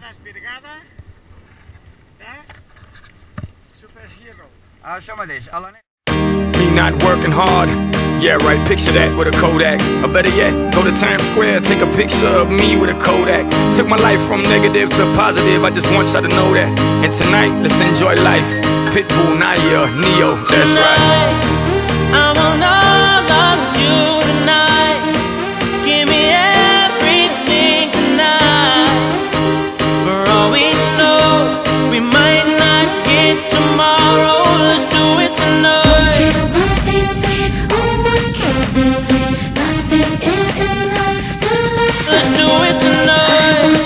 desvirgada de Superhero. Això mateix, a la neu. Me not working hard, yeah right, picture that with a Kodak. Or better yet, go to Times Square, take a picture of me with a Kodak. Took my life from negative to positive, I just want y'all to know that. And tonight, let's enjoy life. Pitbull, Naya, Neo, that's right. I want all of you tonight. Give me everything tonight. For all we know, we might not get tomorrow. Let's do it tonight. Let's do it tonight.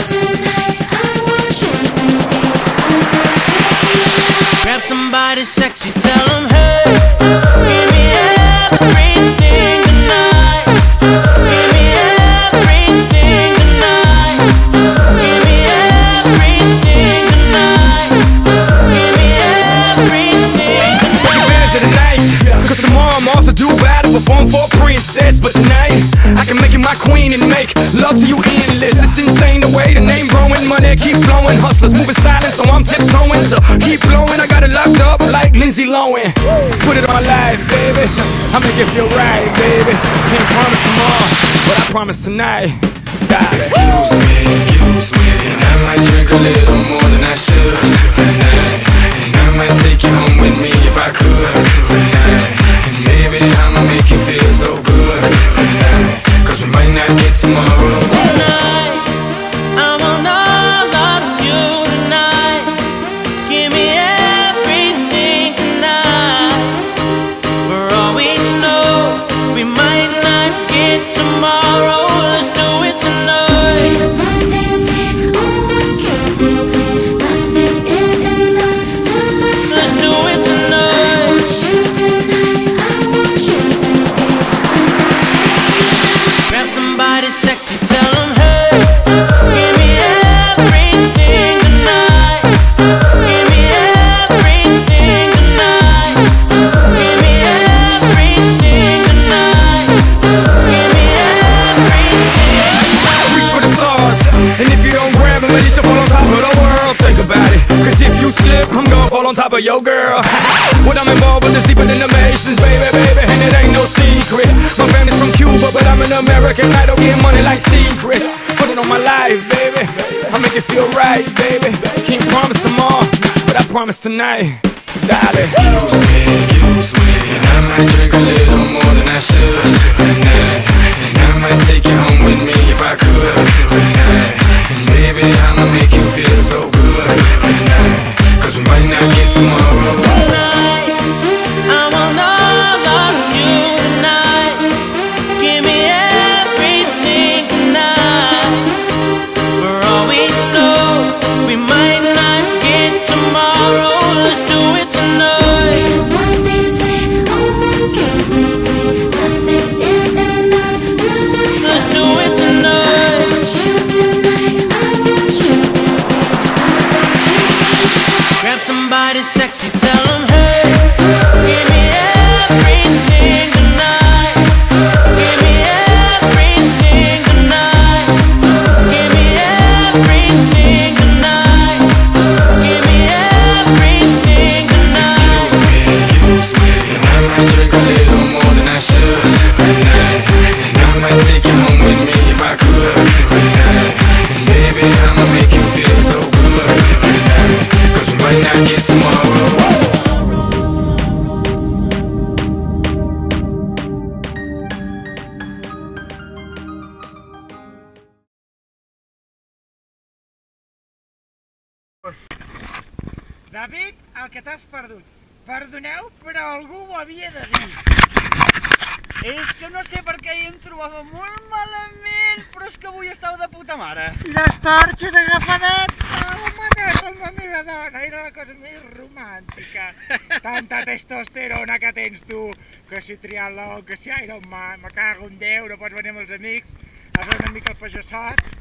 Grab somebody sexy, tell them hey. Give me everything tonight. Give me everything tonight. Give me everything tonight. Give me everything tonight. Take advantage of the night, cause tomorrow I'm off to do battle, perform for a princess. But tonight, I can make you my queen and make love to you endless. It's insane the way the name growing, money keep flowing. Hustlers moving silent, so I'm tiptoeing. So keep blowing, I got it locked up like Lindsay Lohan. Put it on live, baby, I make it feel right, baby. Can't promise tomorrow, but I promise tonight. Excuse me, and I might drink a little more than I should tonight. And I might take you home with me if I could tonight. And maybe I'ma make you feel so good tonight, cause we might not get tomorrow. Tonight, I want all of you tonight. Give me everything tonight. For all we know, we might not get tomorrow. Let's do it tonight. Let's do it tonight. Grab somebody sexy, tell them hey. Give me everything tonight. Give me everything tonight. Give me everything tonight. Give me everything. Reach for the stars, and if you don't grab them, at least you fall on top of the world. Think about it, cause if you slip, I'm gonna fall on top of your girl. What I'm involved with is deeper than the Masons, baby, baby, and it ain't no secret. My family's from Cuba, but I'm an American Idol, getting money like secrets. Put it on my life, baby, I make it feel right, baby. Can't promise tomorrow, but I promise tonight, darling. Excuse me, and I might drink a little more than I should tonight. And I might take you home with me if I could tonight. And maybe I'ma make you feel so good tonight, cause we might not get tomorrow. Tonight, I want all of you tonight. Give me everything tonight. For all we know, we might not get tomorrow. Let's do it tonight. Let's do it tonight. Grab somebody sexy, tell them hey. Give me everything tonight. Give me everything tonight. Give me everything tonight. Give me everything tonight. Excuse me, and I might drink a little more than I should tonight. And I might take you home with me if I could tonight. And maybe I'ma make you feel so good tonight, cause we might not get tomorrow. David, el que t'has perdut. Perdoneu, però algú ho havia de dir. És que no sé per què em trobava molt malament, però és que avui estava de puta mare. Les torxes agafadet, manet amb la meva dona, era la cosa més romàntica. Tanta testosterona que tens tu, que si triatló, que si Ironman, me cago en Déu, no pots venir amb els amics a fer una mica el pajassot.